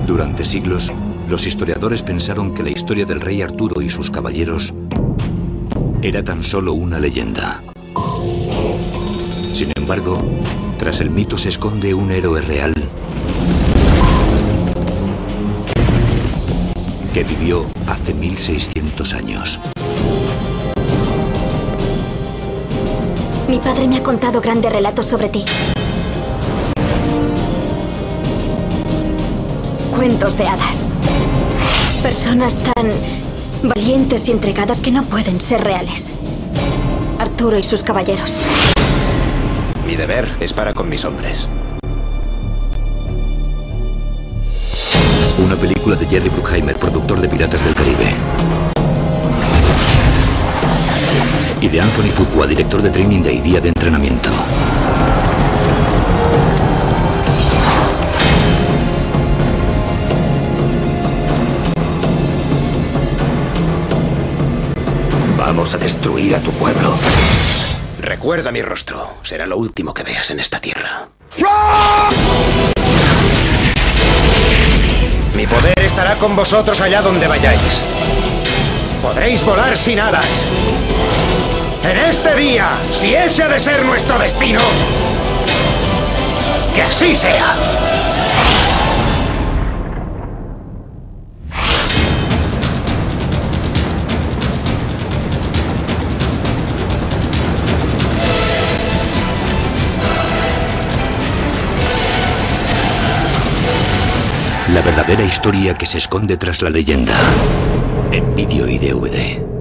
Durante siglos, los historiadores pensaron que la historia del rey Arturo y sus caballeros era tan solo una leyenda. Sin embargo, tras el mito se esconde un héroe real que vivió hace 1600 años. Mi padre me ha contado grandes relatos sobre ti. Cuentos de hadas. Personas tan valientes y entregadas que no pueden ser reales. Arturo y sus caballeros. Mi deber es para con mis hombres. Una película de Jerry Bruckheimer, productor de Piratas del Caribe. Y de Anthony Fuqua, director de Training Day, día de entrenamiento. Vamos a destruir a tu pueblo. Recuerda mi rostro. Será lo último que veas en esta tierra. Mi poder estará con vosotros allá donde vayáis. Podréis volar sin alas. En este día, si ese ha de ser nuestro destino, que así sea. La verdadera historia que se esconde tras la leyenda. En vídeo y DVD.